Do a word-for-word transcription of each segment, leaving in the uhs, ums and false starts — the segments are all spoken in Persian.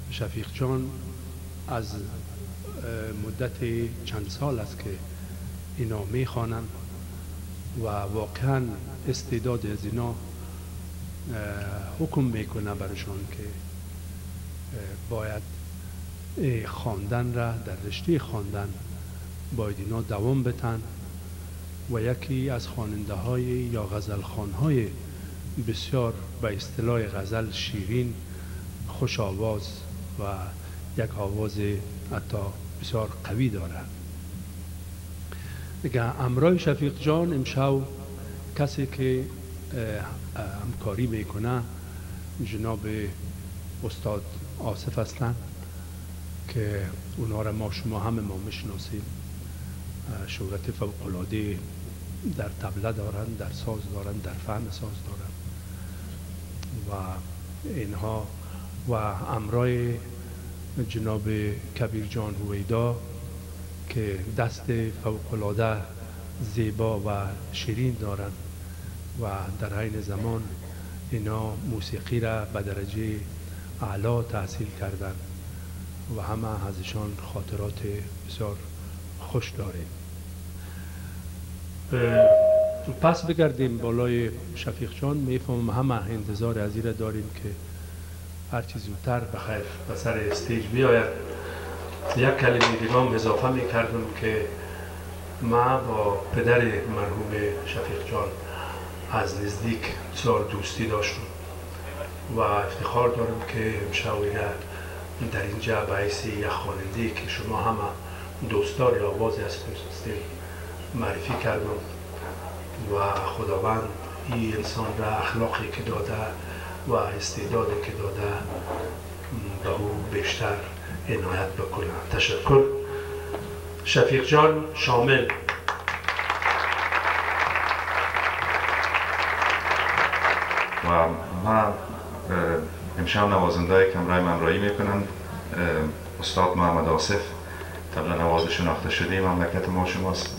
شفیق جان از مدت چند سال است که اینا میخوانند و واقعا استعداد از اینا حکم میکنه برشان که باید خواندن را در رشته خواندن باید اینا دوام بتن و یکی از خواننده های یا غزل خوان های بسیار به اصطلاح غزل شیرین، خوش آواز و یک آواز حتی بسیار قوی دارد. دیگه امرای شفیق جان امشب کسی که همکاری میکنه جناب استاد آصف هستند که اونا را ما شما همه ما میشناسیم. شهرت فوق‌العاده در طبله دارند، در ساز دارند، در فن ساز دارند و اینها و امرای جناب کبیر جان هویدا که دست فوق‌العاده زیبا و شیرین دارند و در عین زمان اینا موسیقی را به درجه اعلا تحصیل کردند و همه ازشان خاطرات بسیار خوش داریم. پس بگردیم بالای شفیق جان. میفهمم همه انتظار از این داریم که هر چیز زودتر بخیر به سر استیج بیاید. یک کلمه دیگه هم اضافه میکردم که ما با پدر مرحوم شفیق جان از نزدیک بسیار دوستی داشتم و افتخار دارم که امشب در اینجا به حیث یک خواننده که شما همه دوستدار آوازی هستیم معرفی کردم و خداوند این انسان را اخلاقی که داده و استعدادی که داده به او بیشتر عنایت بکنه. تشکر. شفیق جان شامل. و من امشب نوازنده کمرای ممرایی میکنم استاد محمد آصف، طبلا نواز شناخته شده مملکت ما شماست.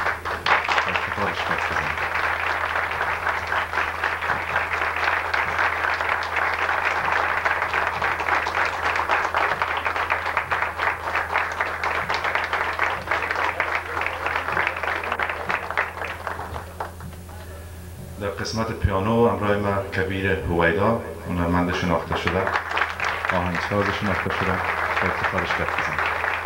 در قسمت پیانو همراه ما کبیر هویدا، هنرمند شناخته شده، آهنگساز شناخته شده، افتخارش بپذیریم.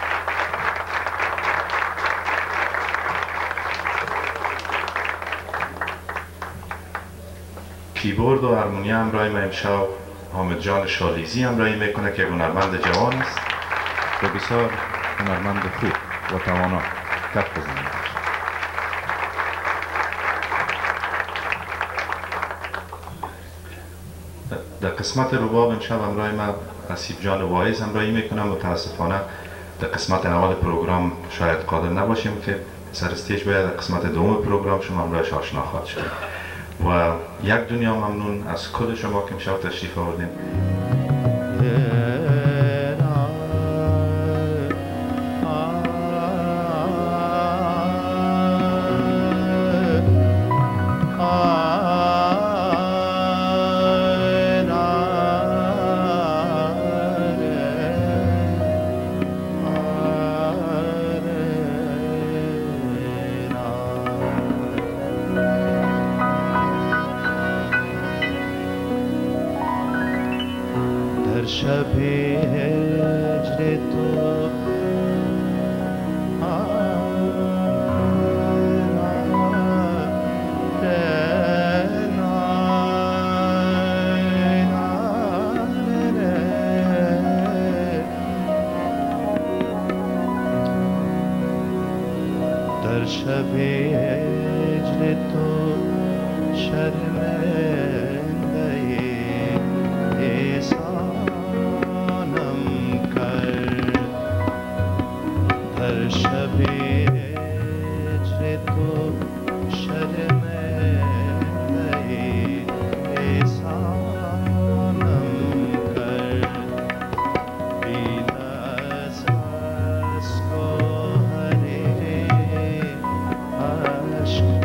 کیبورد و هارمونی همراه ما امشب حامد جان شالیزی همراهی میکنه که هنرمند جوان است و بسیار هنرمند خوب و توانا. کف بزنید. در قسمت رباب امشب همراه ما حسیب جان واعظ همراهی میکنم. متاسفانه در قسمت اول پروگرام شاید قادر نباشیم که سر استیج باید در قسمت دوم پروگرام شما همراهش آشنا خواهد شد و یک دنیا ممنون از کل شما که امشب تشریف آوردین. شب هجر تو در شب هجر تو شرمنده شب هجر تو شرمنده احسانم کرد. بی از اشک و حریر عشق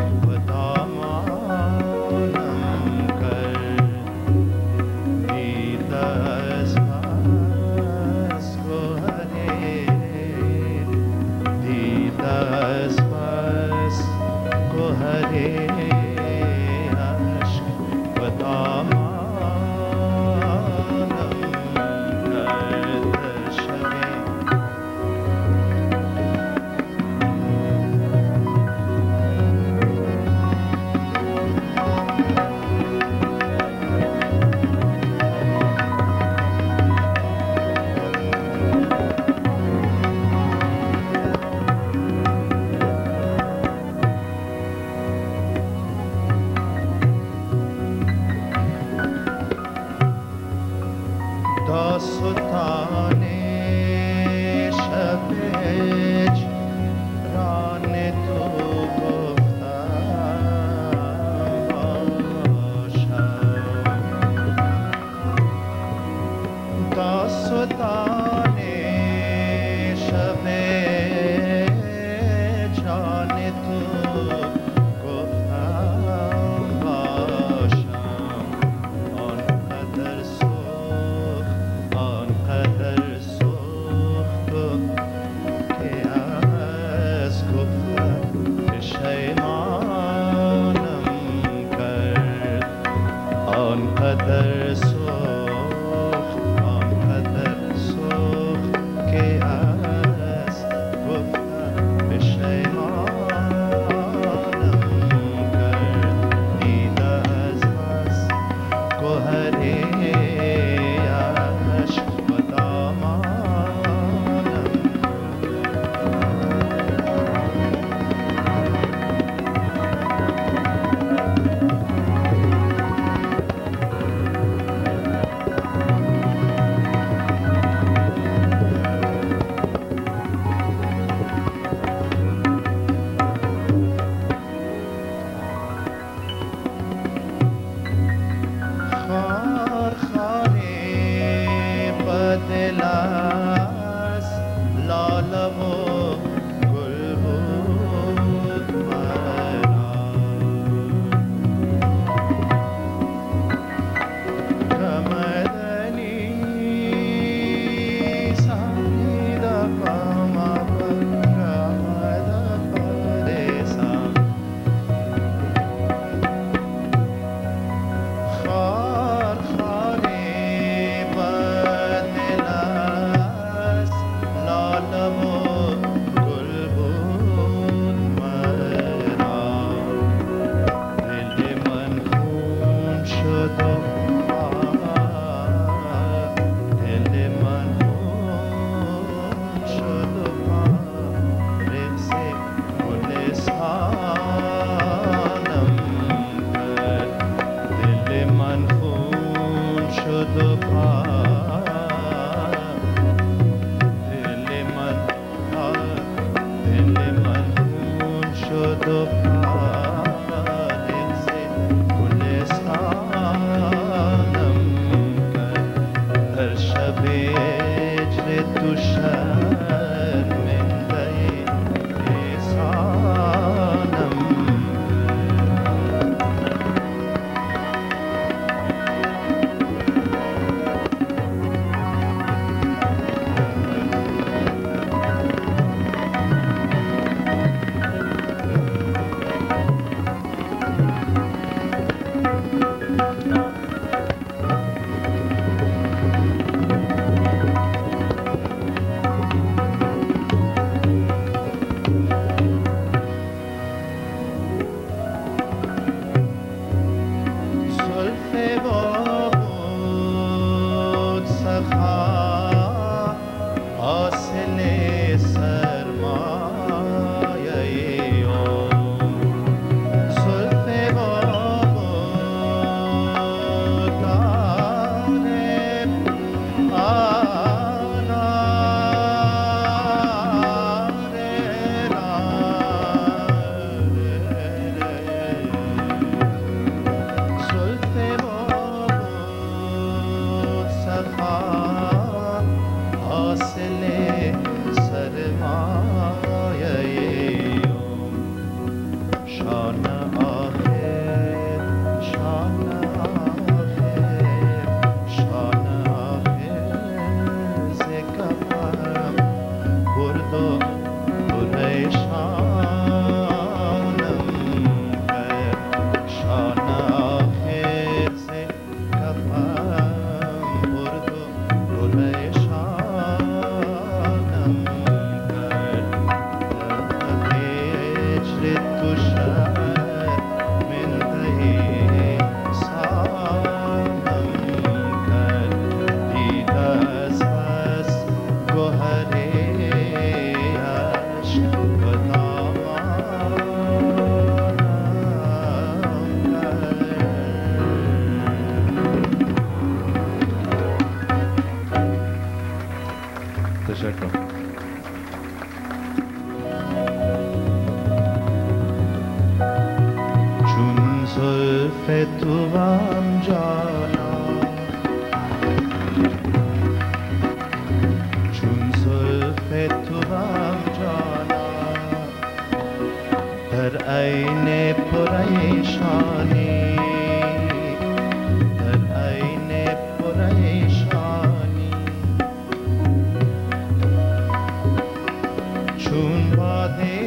تشکر. چون زلف توام جانا، چون زلف توام جانا، در عین پریشانی، در عین پریشانی، چون باده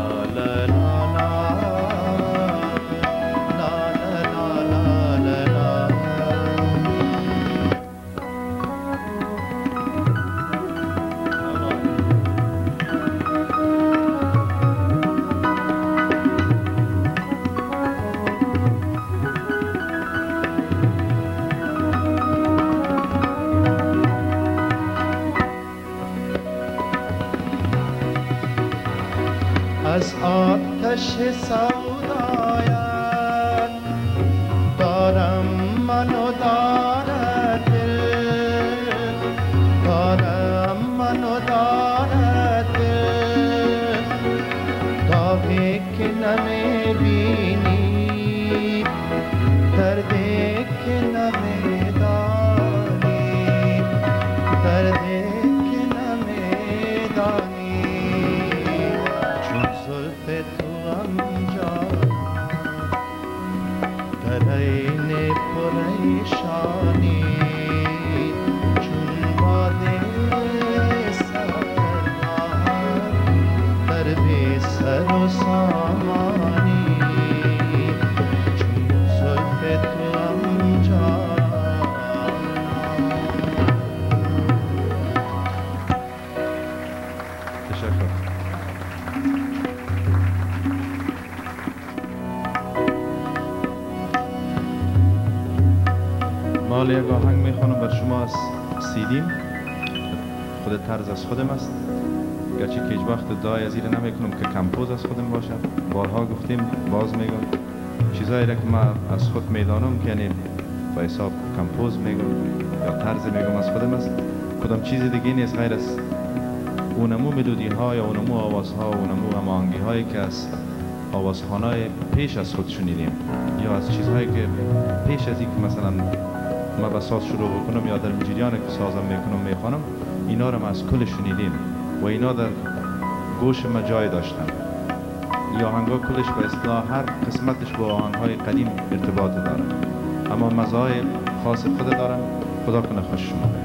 la la آتش سودایت دارم من و دارد دل، دارم من و دارد دل، داغی که نمیبینی، دردی که نمیدانی، دردی که نمیدانی، چون زلف تو غمجان در عین پریشانی، چون باده سرنار در بی سر و سامانی، چون زلف تو غمجان. تشکر. ما یک آهنگ میخوانم بر شما از سیدیم، خود طرز از خودم است، گرچه که هیچ وقت دعای از این نمیکنم که کمپوز از خودم باشد. بارها گفتیم، باز میگم چیزایی را که ما از خود میدانم که یعنی به حساب کمپوز میگم یا طرز میگم از خودم است، کدام چیز دیگه نیست غیر از اونمو ملودی ها یا اونمو آواز ها و اونمو هماهنگی هایی که از آوازخوانای پیش از خود شنیدیم، یا از چیزهایی که پیش از این که مثلا ما به ساز شروع بکنم یا در جریان که سازم میکنم میخوانم، اینا رو ما از کل شنیدیم و اینا در گوش ما جای داشتن. یا آهنگا کلش به اصطلاح هر قسمتش با آهنگهای قدیم ارتباط داره، اما مزای خاص خود دارن. خدا کنه خوش شما بید.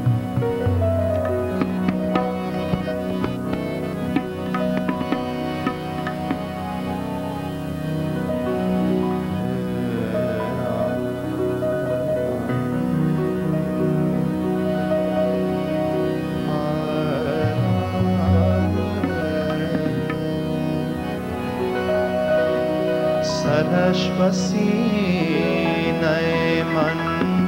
سرش بسینه من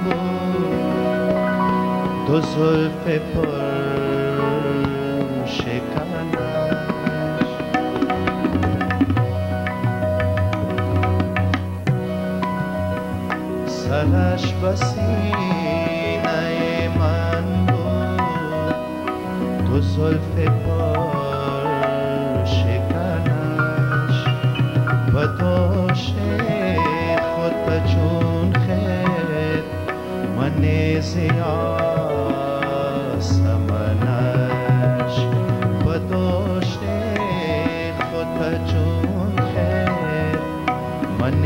بود، دو زلف پر شکنش، سرش بسینه من بود، دو زلف پر شکنش، و دوش خود به چون خیر من زیاسمنش، و دوش خود به چون خیر من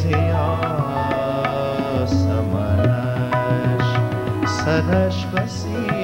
زیاسمنش، سرش بسید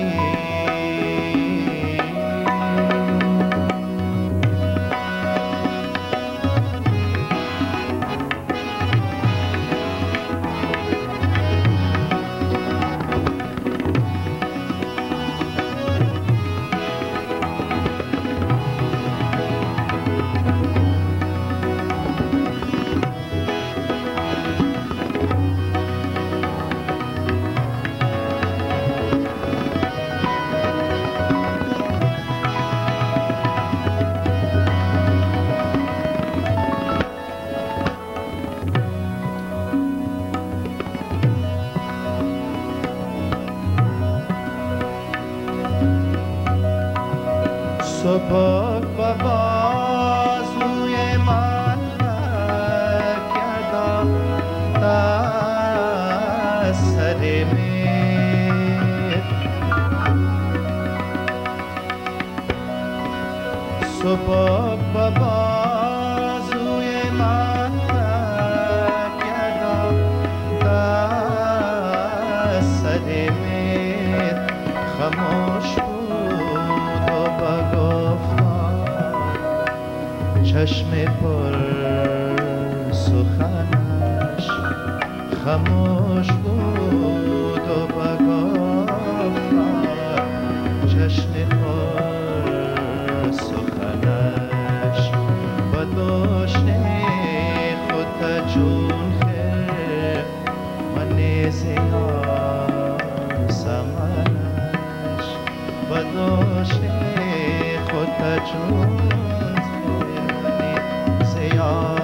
سبک و بازوی من کردم در سر میر، سبک و بازوی من کردم در سر میر، خاموش چشم پر سخنش، خاموش بود و بگفتم چشم پر سخنش، و داشت خود چون خیر من زیاسمنش، و داشت خود چون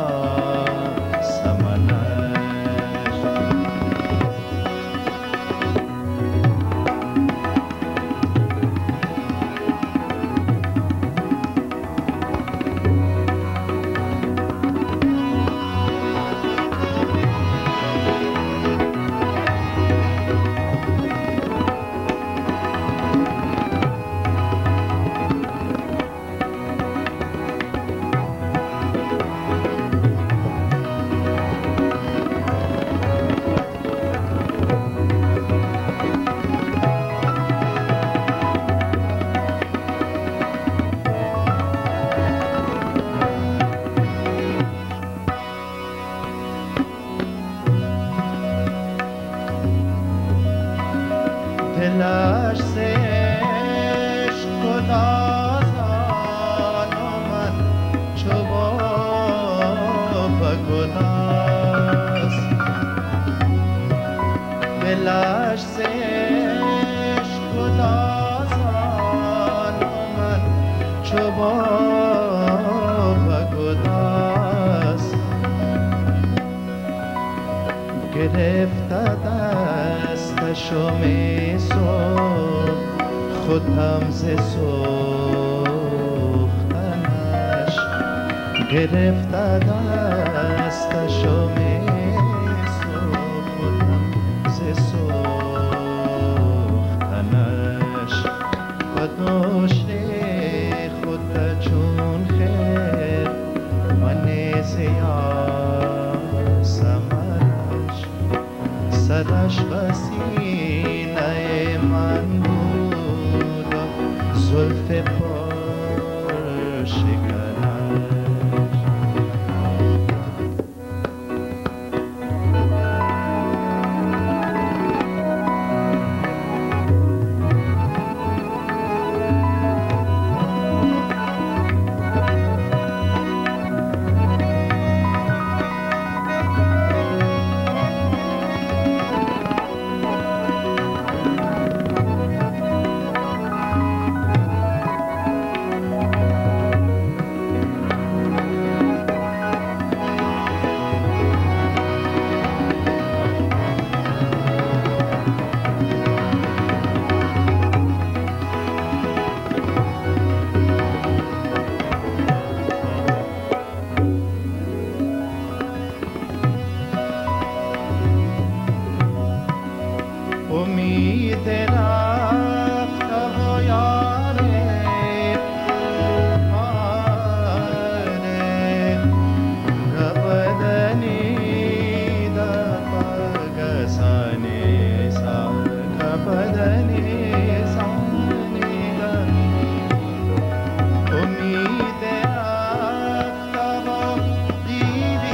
دلش ز عشق گدازان و من چو باب گداز دلش ز عشق گدازان و من چو باب گداز گرفته دستشو می صبح خودم ز سوختنش گرفته دستشو می صبح خودم ز سوختنش و داشته خود چون خیر من زیاسم سرش بسینه من بود زلف پر شکنش امید رفت و یاره ماره نبدنی در پاکستانی سال نبدنی سانی در امید رفت و دیدی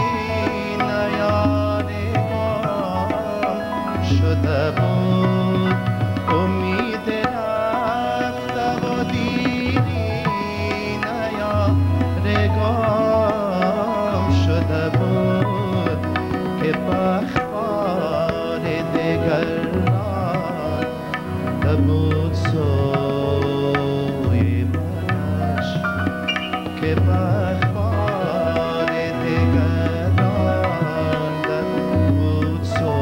نیارگان شده بود امید رفت و دیدی نیارگان شده بود که بخبار دگران بود سوی منش که بخبار دگران بود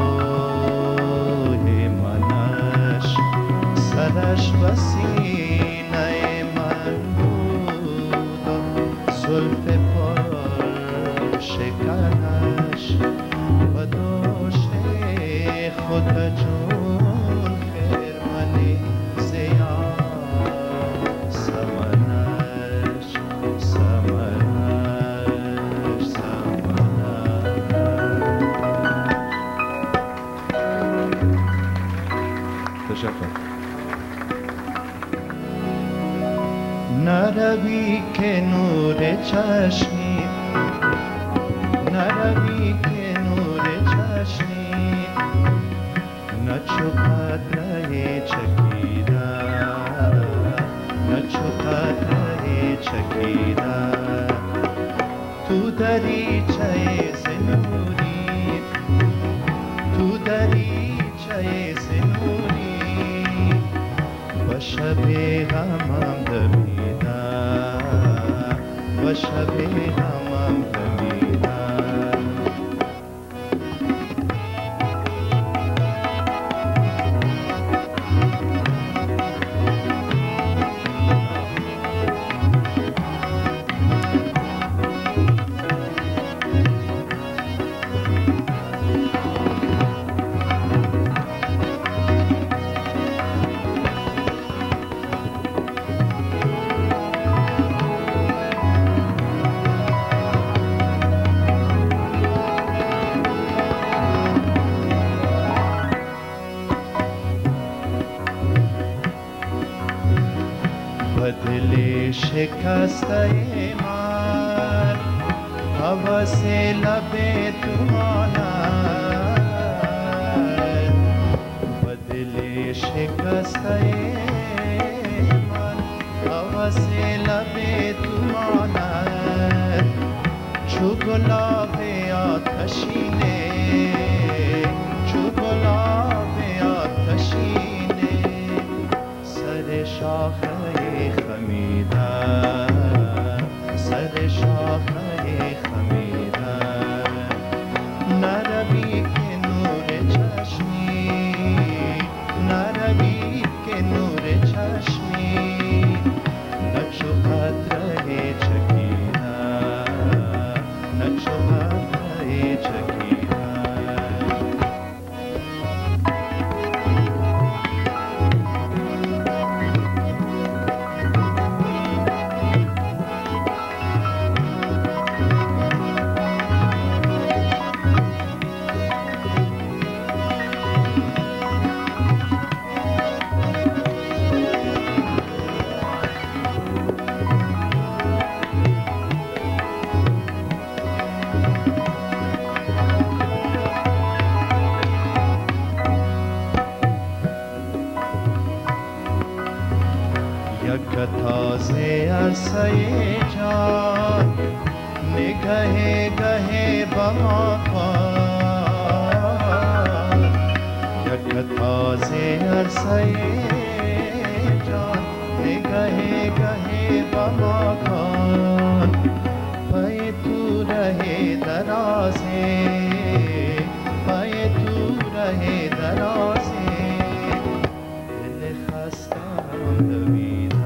سوی منش سرش بسینه من بود و زلف پر شکنش و داشته خود جون خیر منی زیاد سمنش سمنش سمنش تشکر. نروی که نور چشمی نروی که نور چشمی نه چو قطره چکیده نه چو قطره چکیده تو دریچه سنوری تو دریچه سنوری و شب غمم دمیده و شب غمم دمیده دل شکسته من حواس لب تو ماند و دل شکسته من هوس لب تو ماند چو گلاب آتشینه چو گلاب آتشینه سر شاخه خمیده سر شاخه خمیده نروی که نور چشمی نروی که نور چشمی نچو قطره چکیده نچو قطره چکیده تازه عرصه جان نگه گه بما کن یک تازه عرصه جان نگه گه بما کن پای تو رहे درازه پای تو رहे درازه دل خستم دویده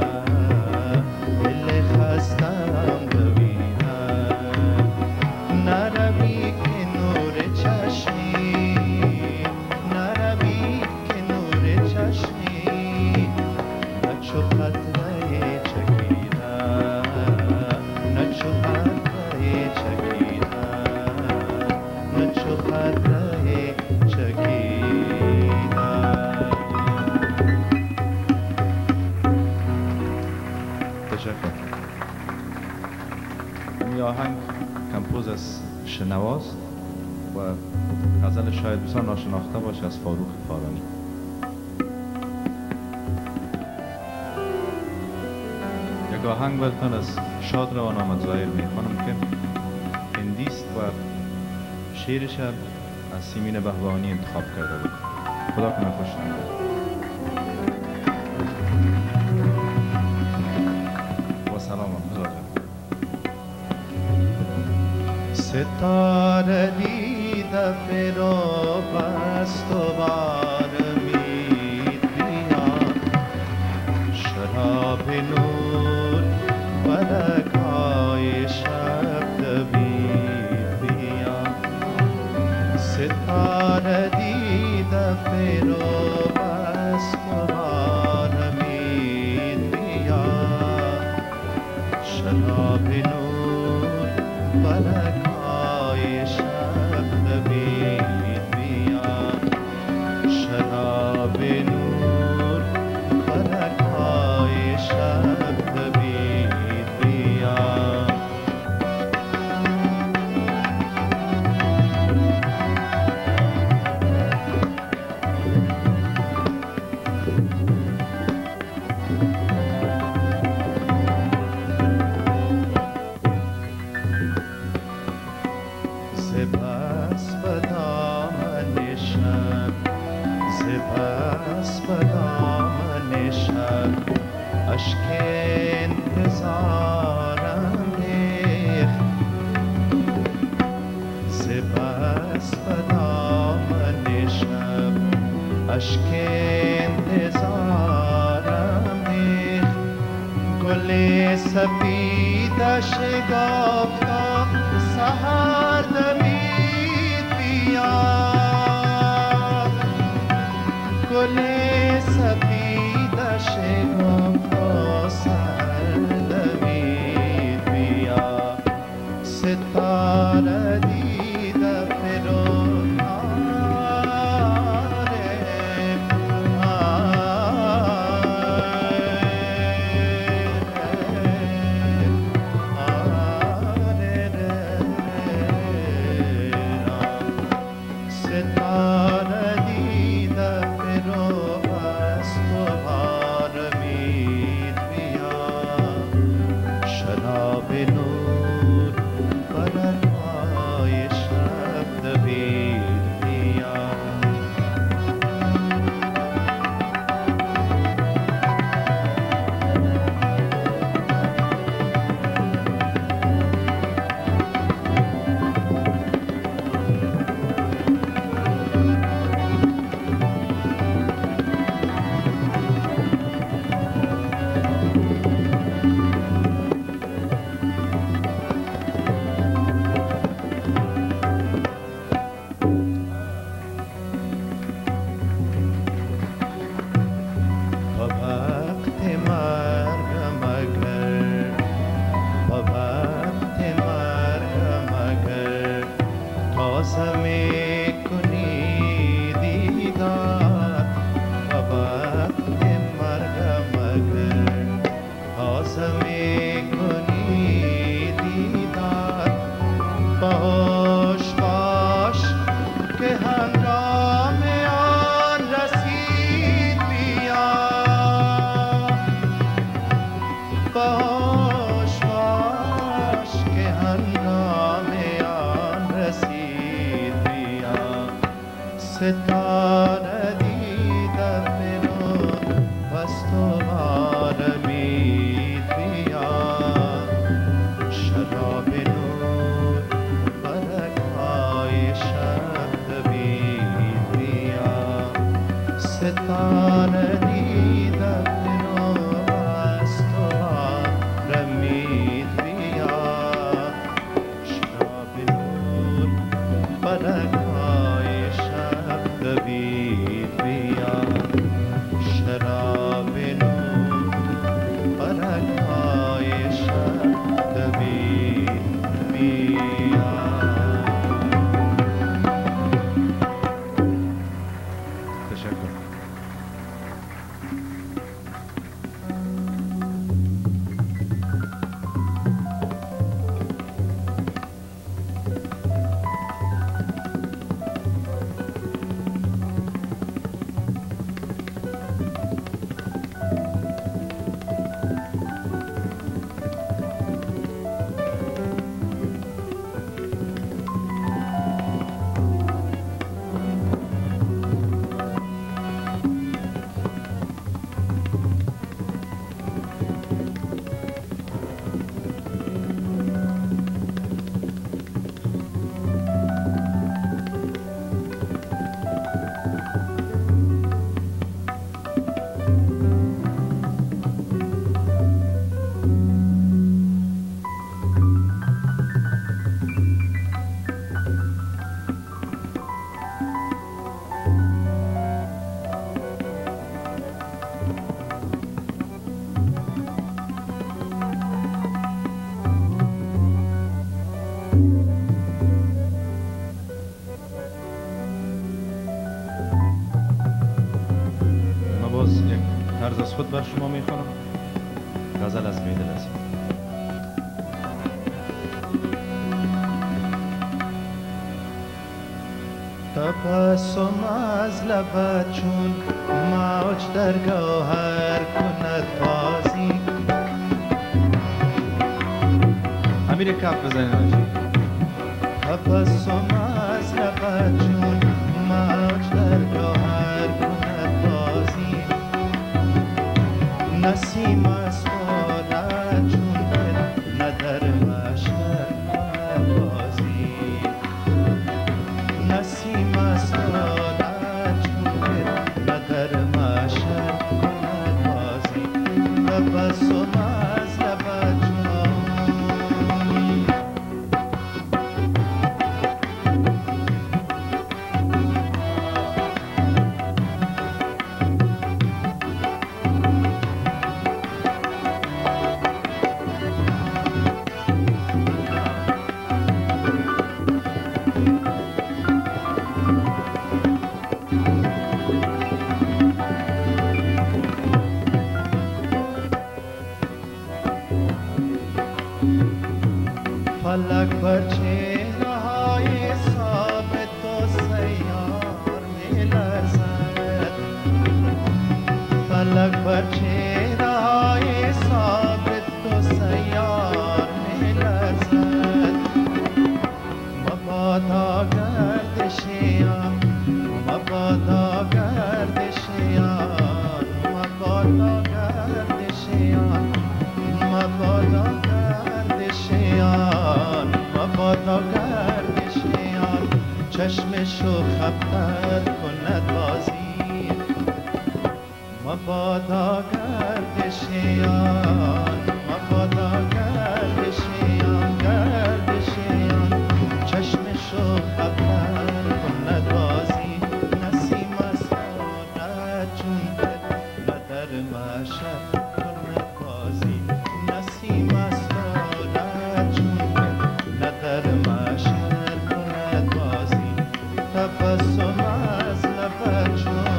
آهنگ کمپوز از شنواست و غزل شاید بسیار ناشناخته باشه از فاروق فارانی. یک آهنگ براتون از شاد روان آمد ظاهر میخوانم که هندیست و شعرش از سیمین بهبهانی انتخاب کرده بود. خدا کنه خوش نمید و سلام خدا. ستاره دیده فرو بست و بار امید بیا شراب نور فلکای شب دوید بیا ستاره دیده فرو بست و بار امید بیا شراب نور فلک شراب نور فلک‌های شب دوید بیا سپس به دامن شب سپس به دامن شب اشک انتظارم ریخت سپس به دامن شب اشک انتظارم ریخت گل سفید شکافتا سحر دمید بیا گل سفید شکافتا سحر دمید بیا ستاره دیده فرو آره ستاره دیده فرو ستاره دیده فرود پس تو آرمید بیا شراب نور برکای شب دوید بیا ستاره دیده فرود پس تو آرمید بیا شراب نور برکای شب دوید بیا شراب نور برکای شب دوید بیا تشکر من باز یک طرز از خود بر شما میخوانم غزل از میدل است تبسم از لبت چون موج در گوهر کند بازی امیر کف بزنید تبسم از لبت چون موج در گوهر کند بازی نسیم از خودت چون دل ندر مشهر کند بازی نسیم از خودت چون دل ندر مشهر کند بازی تبسم از لبت چون فلک بر چهره‌های ثابت و سیار می‌لرزد فلک بر چهره‌های ثابت و سیار می‌لرزد مبادا گردشیان مبادا گردشیان مبادا گردشیان مبادا گردشیان مبادا گردشیان چشمشو خبر کند بازی مبادا گردشیان مبادا گردشیان گردشیان چشمشو خبر کند بازی نسیم از خودت چون دل ندر مشهد کند بازی نسیم از خودت چون دل ندر مشهد کند بازی تبسم از لبت چون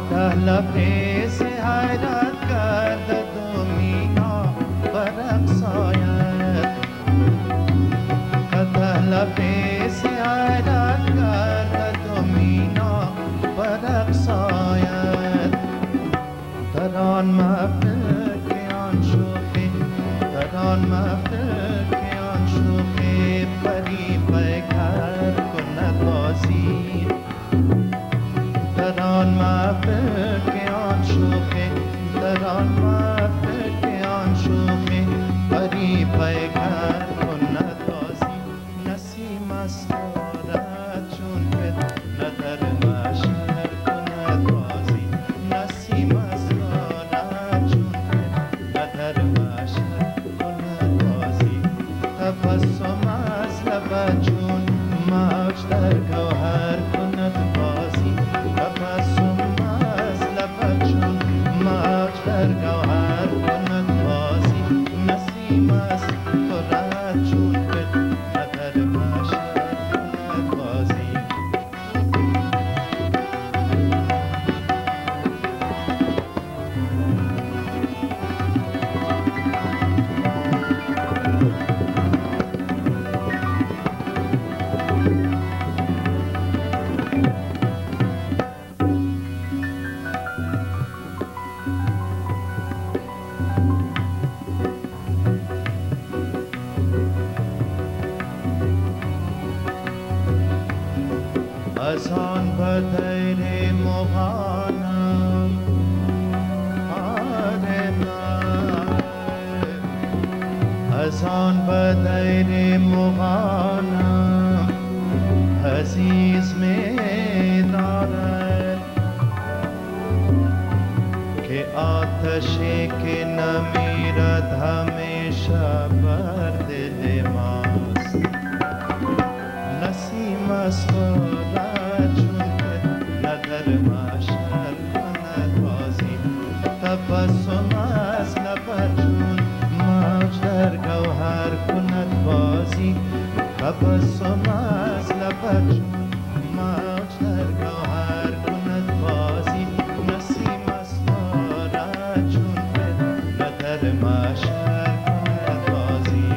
قطع لبریز حیرت گردد و مینا برقص آید قطع لبریز حیرت گردد و مینا برقص آید در آن محفل که آن شوخی در آن محفل که آن شوخی پری پیکر کند بازی در آن محفل که آن شوخی در آن محفل که آن شوخی پری پیکر کند بازی نسیم است دارد چون که ندر محشر کند بازی نسیم است دارد چون که ندر محشر کند بازی تبسم از لب چون موج در گوهر کند بازی تبسم از لب چون موج در گوهر کند بازی نسیم است دارد چون که ندر محشر کند بازی از آن بدیر مغانم آره من از آن بدیر مغانم عزیز می دارد که آتشی که نمیرد همیشه بر دل ماست نسیم است دارد چون که ندر محشر کند بازی تبسم از لب چون موج در گوهر کند بازی تبسم از لب چون موج در گوهر کند بازی نسیم است دارد چون که ندر محشر کند بازی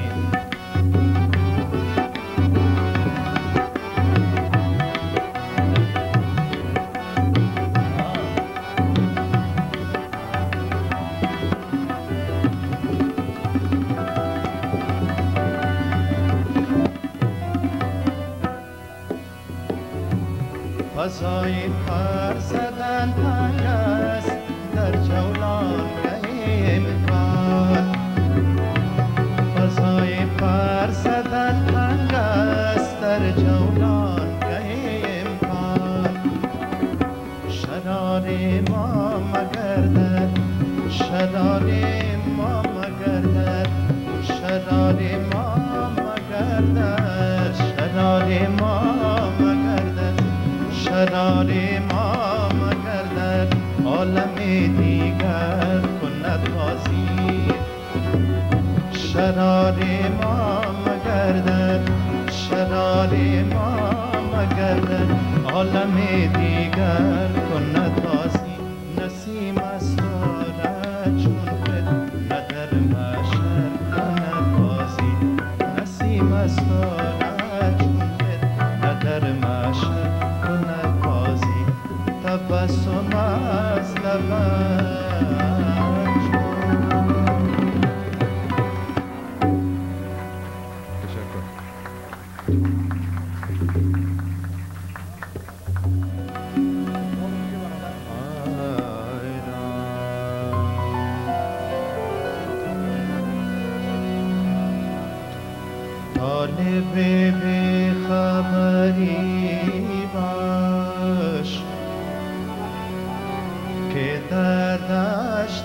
فضای پر زدن تنگ است در جولان امکان فضای پر زدن تنگ است در جولان امکان شرار ما مگردد شرار ما مگردد شرار ما مگردد شرار ما مگردد شرار ما مگردد عالم دیگر کند بازی شرار ما مگردد شرار ما مگردد عالم دیگر کند بازی نسیم است دارد چون که ندر محشر کند بازی نسیم است دارد چون که ندر محشر کند بازی تبسم از لبش طالب بی خبری باش که در دشت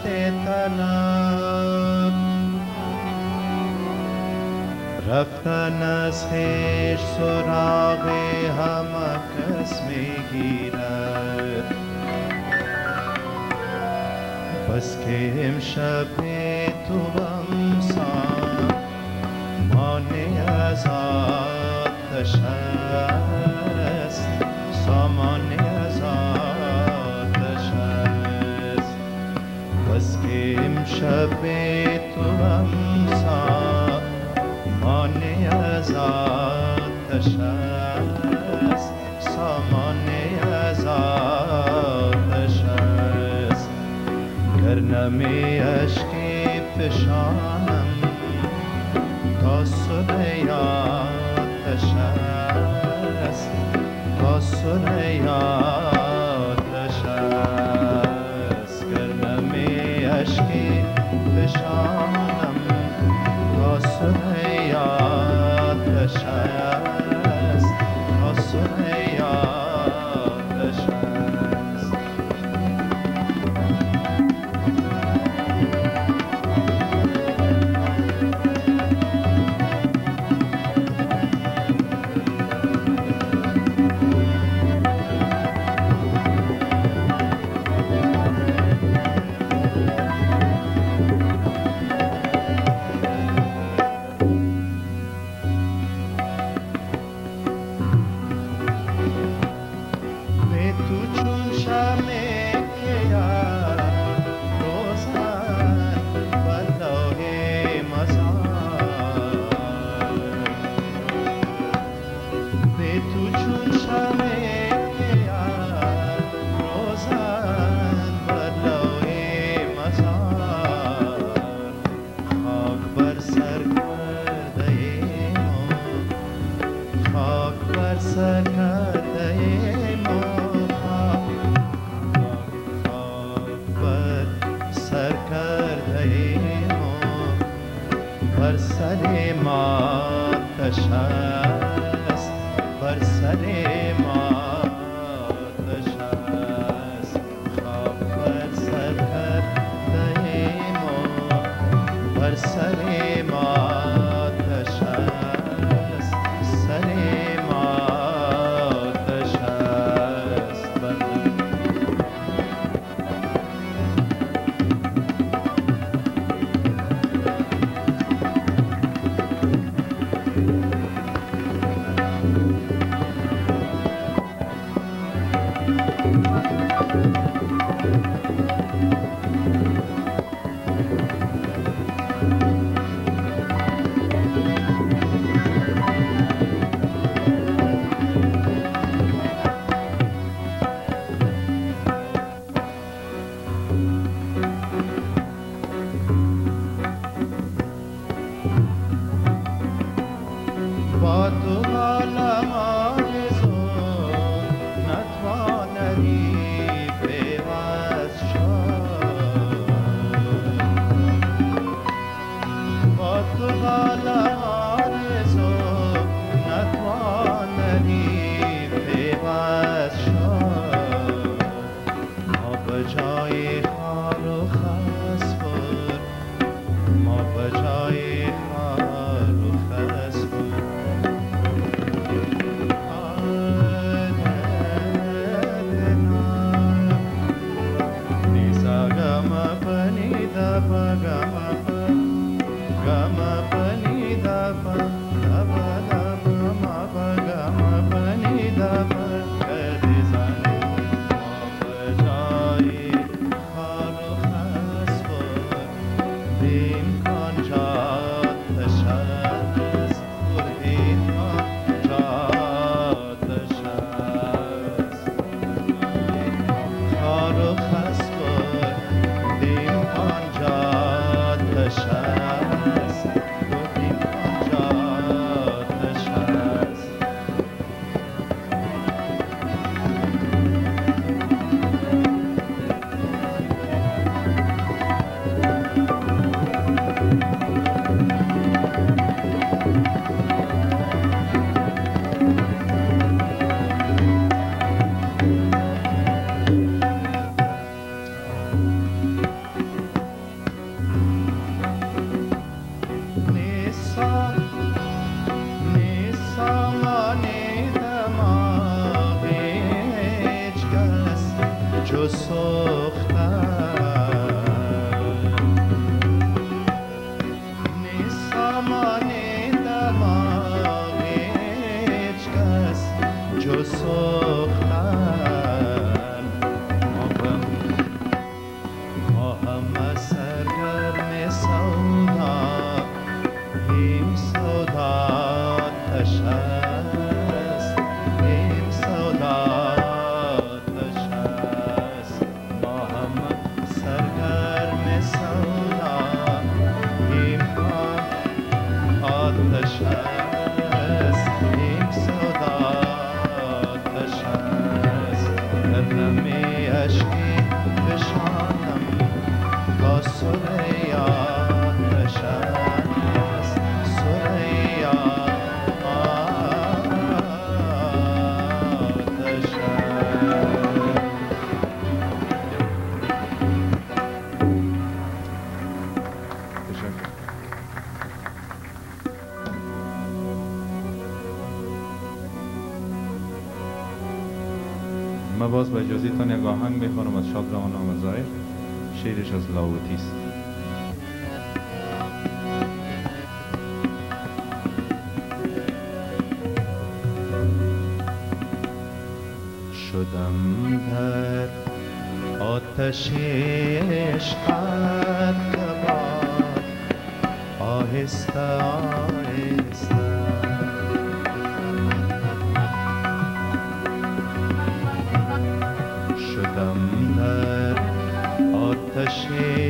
طلب رفتن از خویش سراغ همه کس میگیرد بس که امشب تو امسان مانع از آتش است سامان از آتش است که امشب تو امسا مانع از آتش است، سامان از آتش است. گر نمی اشکی فشانم تا سر آتش است، تا سر آتش است. گر نمی اشکی فشانم تا سر آتش است، تا سر آتش است. بر سر ما آتش است، بر سر ما آتش است. خاک بر سر کرده ما، بر سر ما آتش است، سر ما آتش است. با تو عالم آرزو نتواندی پیوست شد. با تو عالم آرزو نتواندی پیوست شد. ما بجای خار و خس بود، ما بجای خار و خس بود. من باز با اجازه تان یک آهنگ میخوانم از شادروان آمرزایر، شعرش از لاهوتی است. شدم در آتش عشقت کباب، آهسته آهسته شدم در آتش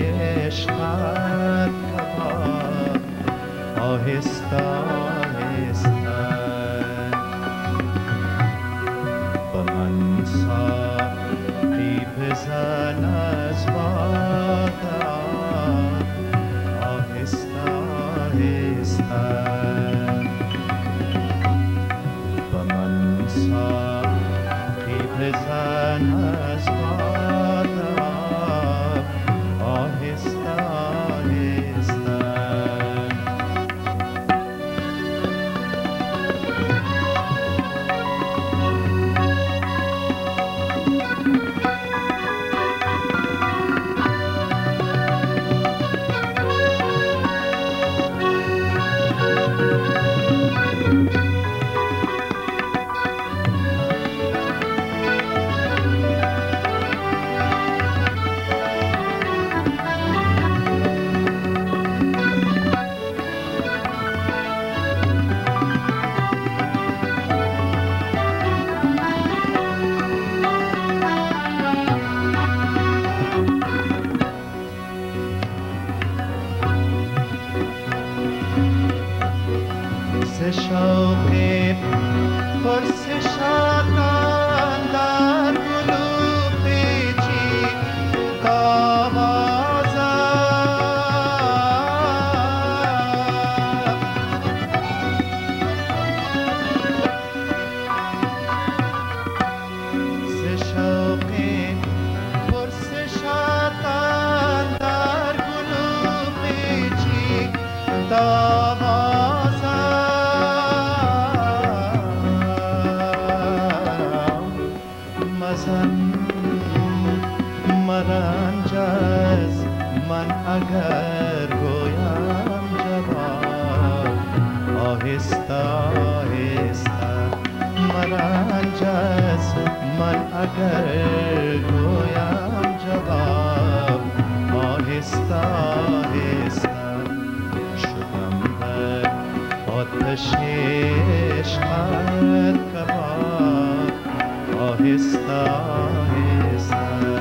عشقت کباب، آهسته آهسته به من ساقی بزن از باده، آهسته آهسته به من ساقی بزن از باده، آهسته آهسته شوق پرسشاتان در گلو پیچی تابازم، ز شوق پرسشاتان در گلو پیچی مرنج از من اگر گویم جواب، آهسته آهسته مرنج از من اگر گویم جواب، آهسته آهسته شدم در آتش عشقت کباب، آهسته آهسته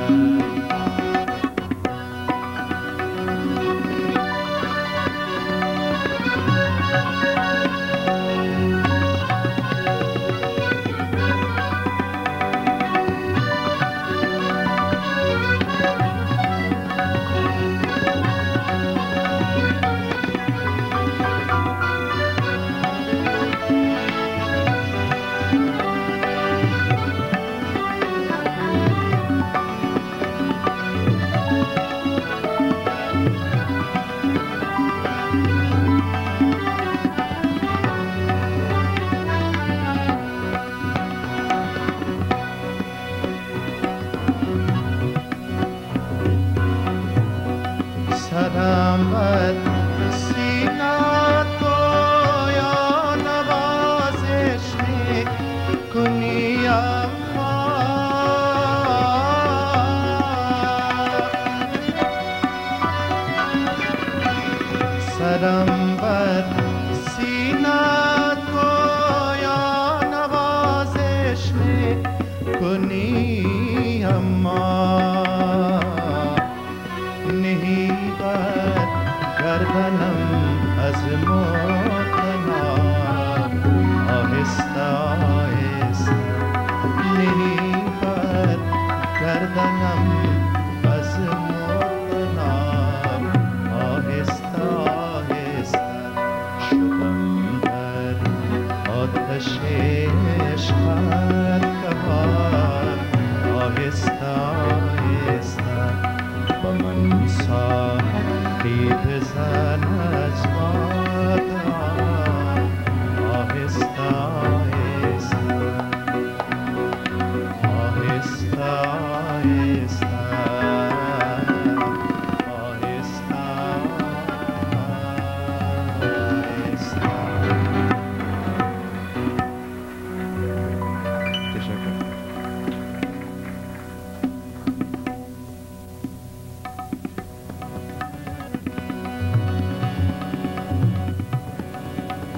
سرم بر سینه تو یا نوازش میکنی اما سرم بر سینه تو یا نوازش میکنی اما گردنم از مطناب، آهسته آهسته نیبر گردنم از مطناب، آهسته آهسته شدم در آتش عشقت کباب، آهسته آهسته با من ساقی بزن از باده، آهسته آهسته آهسته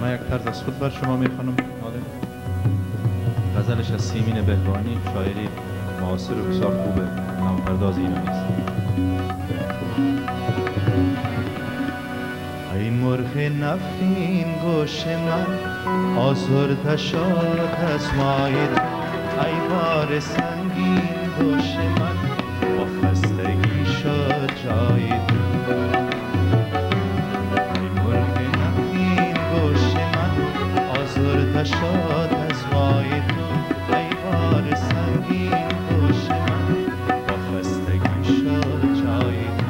من یک طرز از خود بر شما میخوانم. غزلش از سیمین بهبانی، شاعری معاصر و بسیار خوبه، نوپرداز ایرانی است. ای مرغ نفرین گوش من آزرده شد از مای تو، ای بار سنگین گوش من با خستگی شد جای تو. ای مرغ نفرین گوش من آزرده شد از مای تو، ای بار سنگین گوش من با خستگی شد جای تو.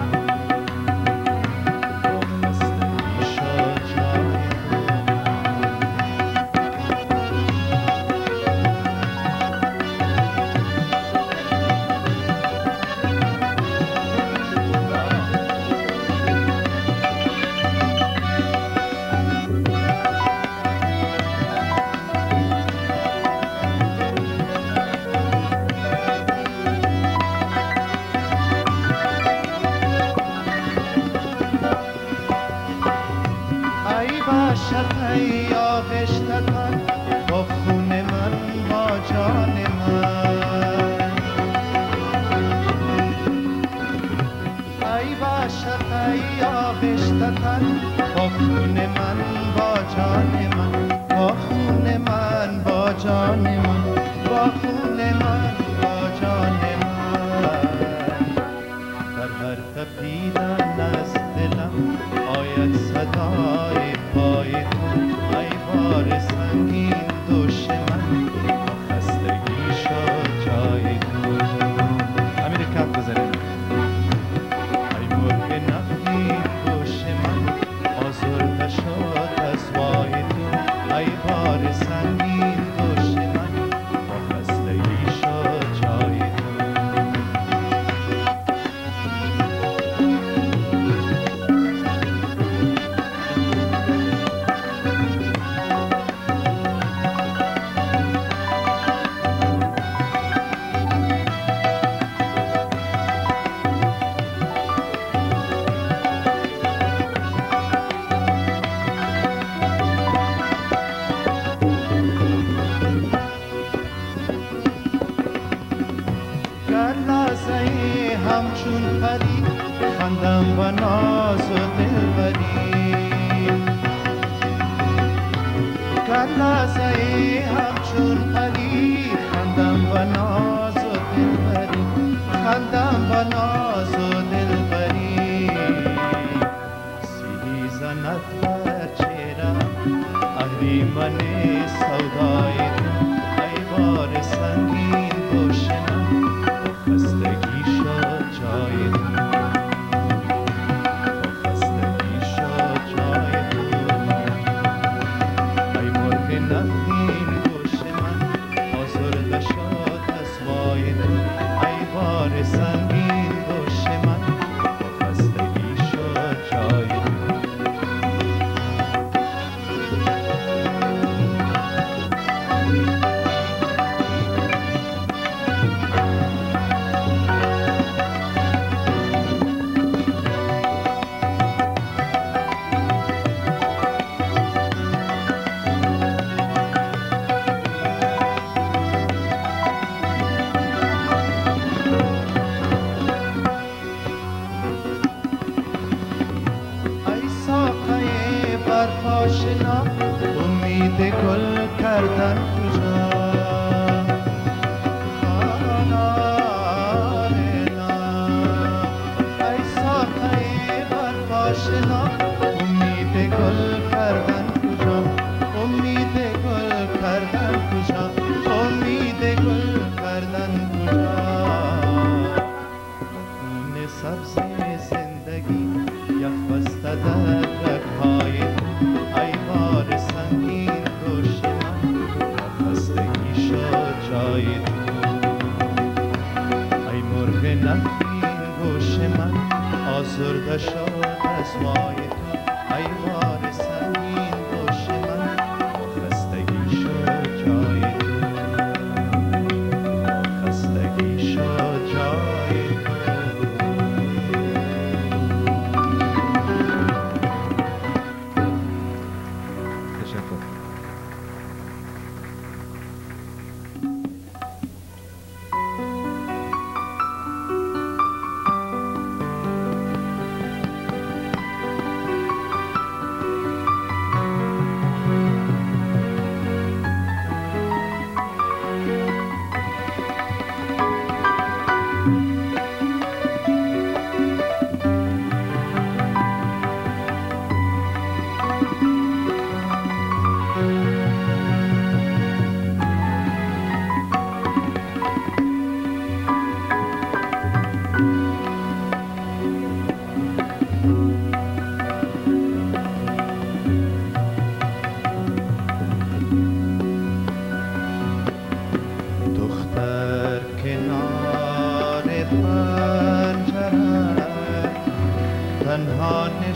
ای آغشته تن با خون من با جان من، ای باشد ای آغشته تن با خون من با جان من، با خون من با جان من، با خون من با جان من. در هر تپیدن از دلم آید صدای پای تو، ای بار سنگین دوش من با خستگی شد جای تو. همین کف بزنیم. ای مرغ نفرین دوش من آزرده شد از وای تو، ای بار سنگین دوش من با خستگی شد جای تو. همچون پری خندم و ناز و دلبری، گر لحظه‌ای همچون پری خندم و ناز و دلبری، خندم و ناز و دلبری. سیلی زند بر چهرم اهریمن سودای تو، ای بار سنگین دوش من با خستگی شد جای تو، با خستگی شد جای تو. ای مرغ نفرین گوش من آزرده شد از وای تو، ای بار سنگین دوش من با خستگی شد جای تو. آشنا امید گل کردن کجا، ای ساقه برف آشنا امید گل کردن کجا، امید گل کردن کجا، امید گل کردن کجا. خون سبز زندگی یخ بسته در رگ‌های ای بار سنگین گوش من با خستگی شد جای تو. ای مرغ نفرین گوش من آزرده شد از وای تو، ای بار سنگین گوش من با خستگی شد جای تو، با خستگی شد جای تو. تشکر.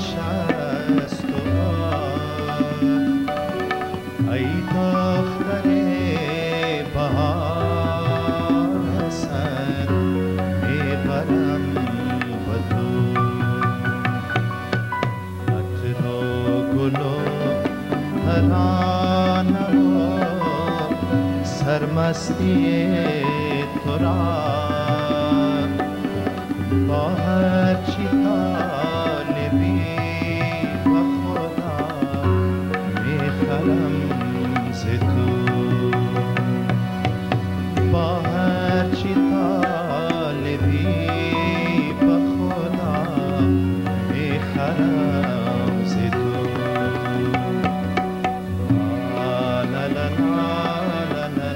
نشست و ای دختر بهار سر میبرم به تو عطر و گل و ترانه و سرمستی تو را با هرچی طالبی و خدا میخرم ز تو با هرچی طالبی و خدا میخرم ز تو لا لا لا لا لا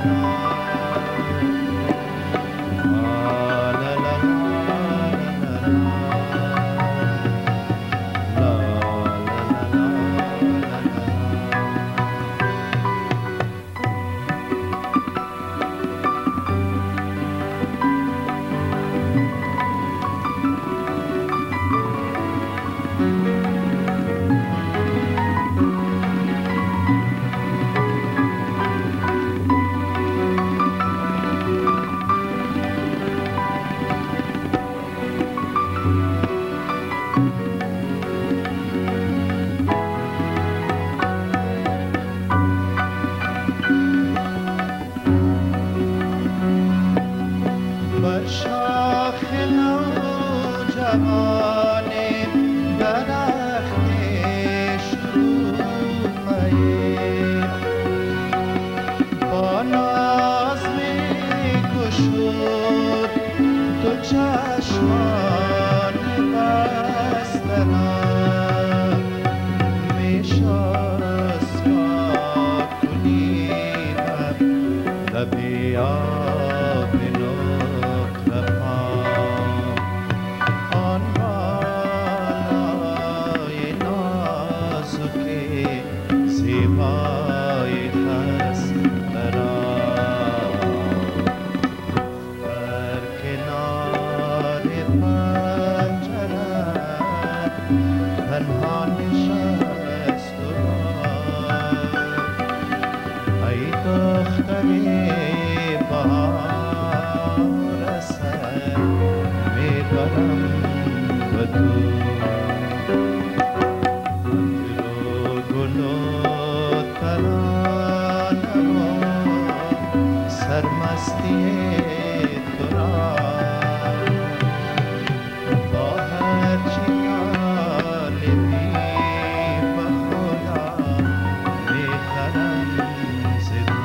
بر شاخ نوجوان درخت شکوفه با ناز می‌گشود دو چشمان بسته را می‌شست پاک کنی بر لب آب سرمستی تو را با هرچی طالبی به خدا میخرم ز تو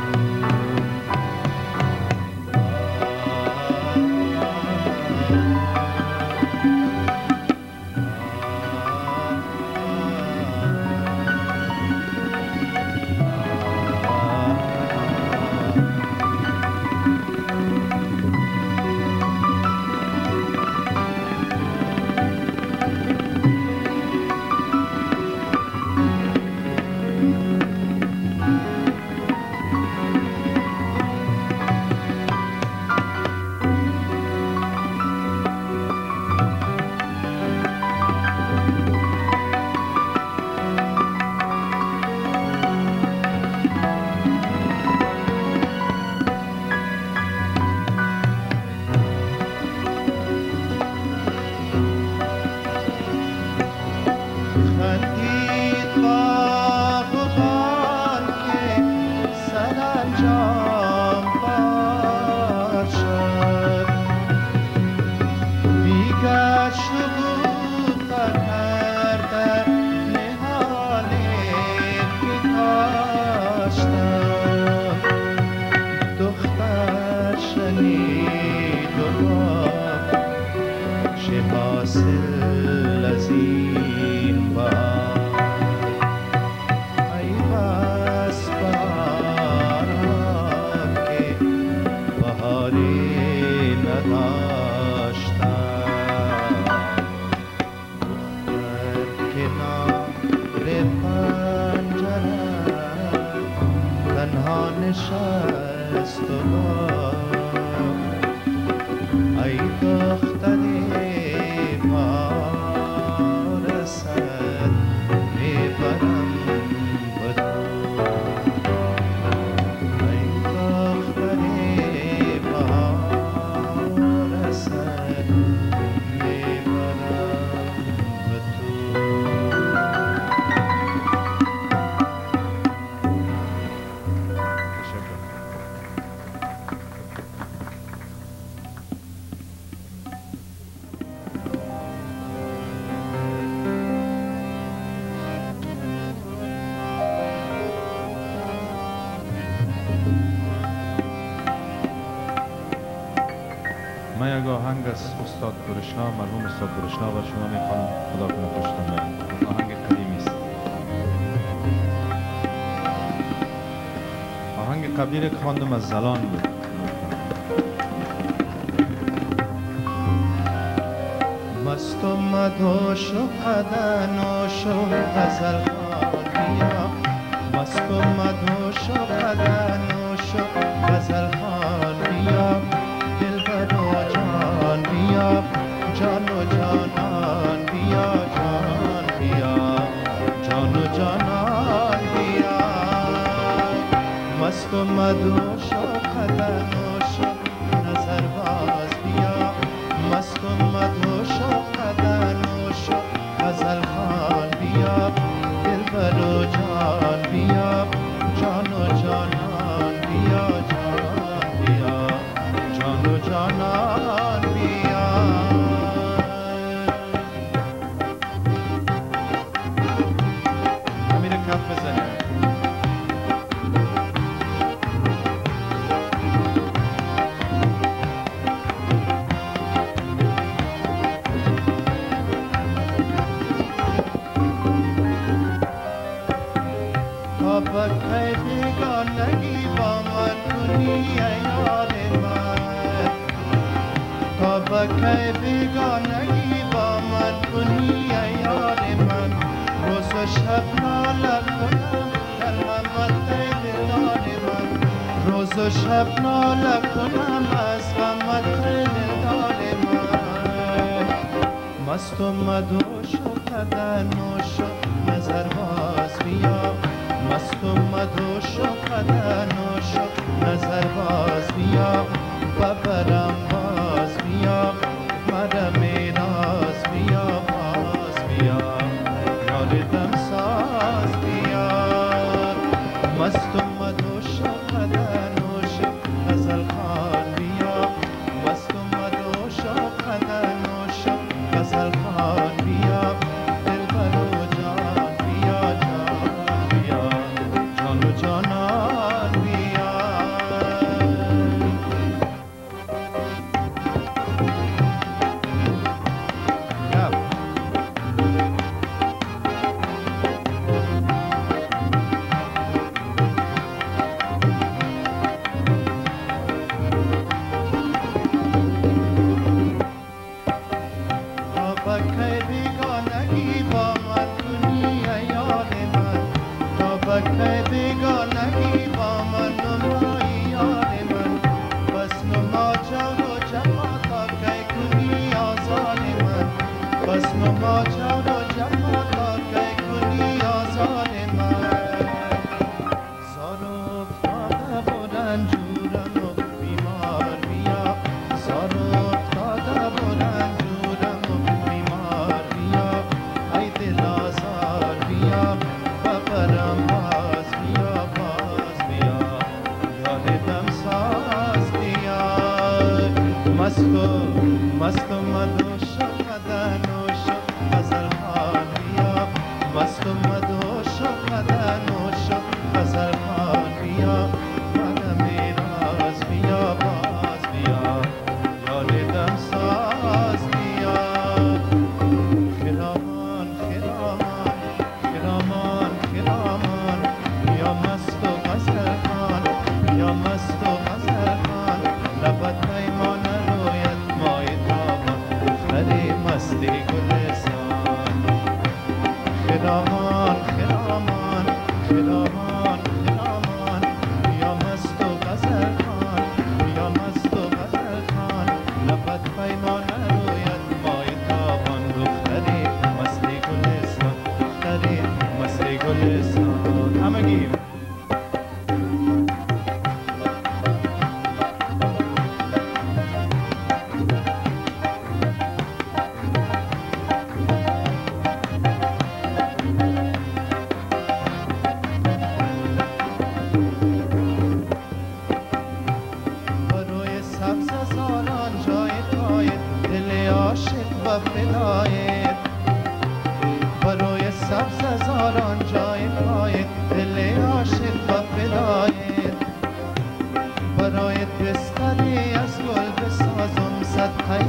حاصل از این بار ای بس بهاران که بهاری نداشتم دختر کنار پنجره تنها نشست و ای دختری پارسه آهنگ از استاد برشنا، مرحوم استاد برشنا بر شما میخوانم. خدا کنه خوشتون بیاد. آهنگ قدیمی است. آهنگ قبلی را که خواندم از زلان بود. مست و مدهوش و قدنوش و غزل خوان بیا، مست و مدهوش و قدنوش و غزل خوان بیا، دلبر و جان بیا، جان و جانان بیا، جان بیا، جان و جانان بیا. مست و مدهوش و قدنوش و نظر باز بیا، مست و مدهوش و قدنوش و غزل خوان بیا، دلبر و جان بیا، جان و جانان بیا، جان بیا، جان و جانان بیا. امیر کف بزنیم. بکه بیگانگی با من کنی ای یار من، تا بکه بیگانگی با من کنی ای یار من، روز و شب ناله کنم در غمت ای دلدار من، روز و شب ناله کنم از غمت ای دلدار من. مست و مدهوش و قدنوش و نظر باز بیا، مست و مدهوش و قدنوش و نظر باز بیا، ببرم باز بیا، مرا میراز بیا، باز بیا، یار دم ساز بیا. مست و مدهوش و قدنوش و غزل خوان بیا، مست و مدهوش و قدنوش و غزل خوان بیا، دلبر و جان بیا، جان بیا، جان و جانان بیا. تا بکه بیگانگی با من کنی ای یار من، تا بکه بیگانگی با من نمایی یار من، بس نما جور و جفا تا کی کنی آزار من، بس نما جور و جفا تا کی کنی آزار من. زار و افتاده و رنجورم و بیمار بیا، زار و افتاده و رنجورم و بیمار بیا، ای دل آزار بیا، ببرم باز بیا، باز بیا، یاد دم ساز بیا. مست و مست و مدهوش و قدنوش و غزل خوان بیا، مست و مدهوش و قدنوش و غزل خوان بیا، مرا میراز بیا، باز بیا، یاد دم ساز بیا. خرامان خرامان خرامان خرامان، یا مست و غزل خوان، یا مست و غزل خوان، لبت پیمان رویت مای تابان، دختر مستی گلستان. خرامان خرامان خرامان خرامان، یا مست و غزل خوان، یا مست و غزل خوان، لبت پیمان رویت مای تابان، دختر مستی گلستان، دختر مستی گلستان. همگی بروی سبز زاران جای پایت، دل عاشق و فدایت، بروی سبز زاران جای پایت، دل عاشق و فدایت، برایت بستری از گل بسازم، صدقه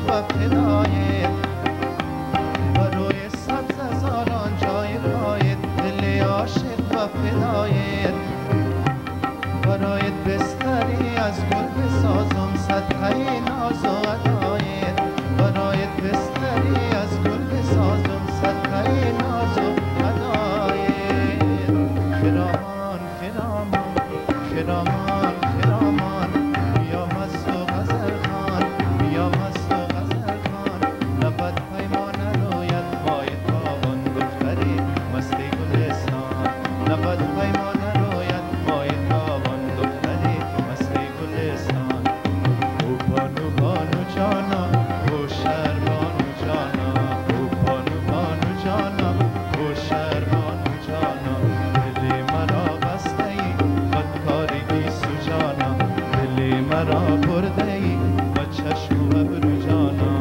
و فدایت برای سبز هزاران جای پایت دل عاشق و فدایت برایت بستری از گل بسازم صدقه ناز و ادایت برایت بستری از گل بسازم صدقه ناز و ادایت خرامان خرامان خرامان خرامان بیا مست و غزل خان بیا مست و غزل خان لبت پیمان رویت مای تابان دختری مست گلستان لبت پیمان رویت مای تابان دختری مست گلستان او بانو بانو جانا او شهر بانو جانا او بانو بانو جانا او شهر بانو جانا دل مرا بسته ای بدکاری بیسو جانا دل مرا برده ای با چشم و ابرو جانا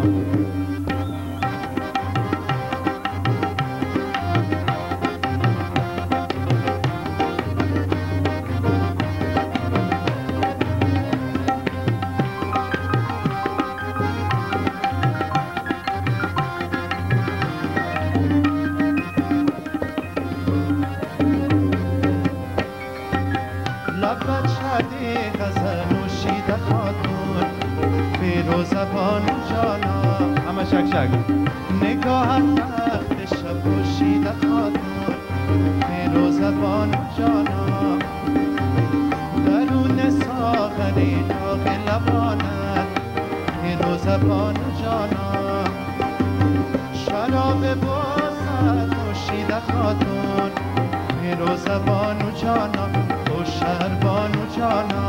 لبت شدی غزل نوشیده خاتون فیروز بانو جانا همه شک شک نگاهت تخت شب پوشیده خاتون فیروز بانو جانا درون ساغری داغ لبانت فیروز بانو جانا شراب بازت نوشیده خاتون فیروز بانو جانا او شهر بانو جانا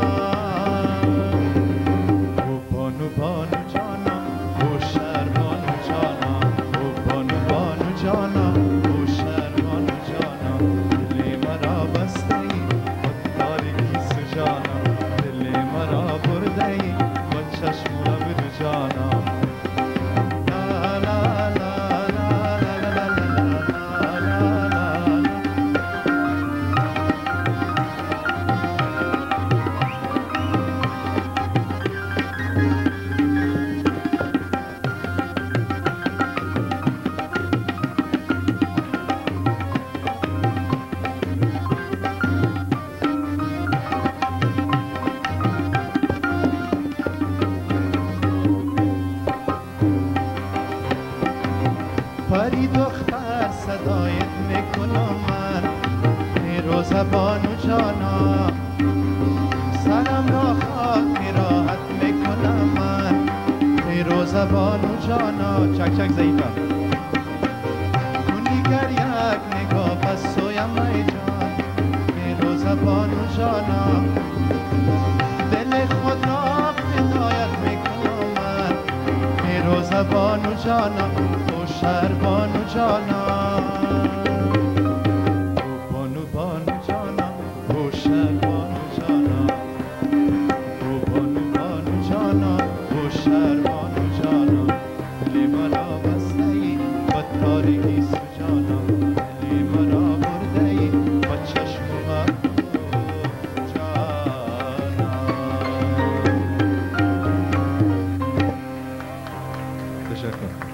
او بانو بانو جانا او شهر بانو جانا او بانو بانو جانا او شهر بانو جانا دل مرا بسته ای خودداری کیسو جانا دل مرا برده ای با چشم و ابرو جانا لا لا لا لا لا لا لا لا لا پری دختر صدایت میکنم من فیروز بانو جانا سرم را خاک راحت میکنم من فیروز بانو جانا چک چک ضعیفه کنی گر یک نگاه پس سویم ای جان فیروز بانو جانا دل خود را فدایت میکنم من فیروز بانو جانا او شهر بانو جانا او بانو بانو جانا او شهر بانو جانا او بانو بانو جانا او شهر بانو جانا دل مرا بسته ای بدکاری سو جانا دل مرا برده ای با چشم و ابرو جانا تشکر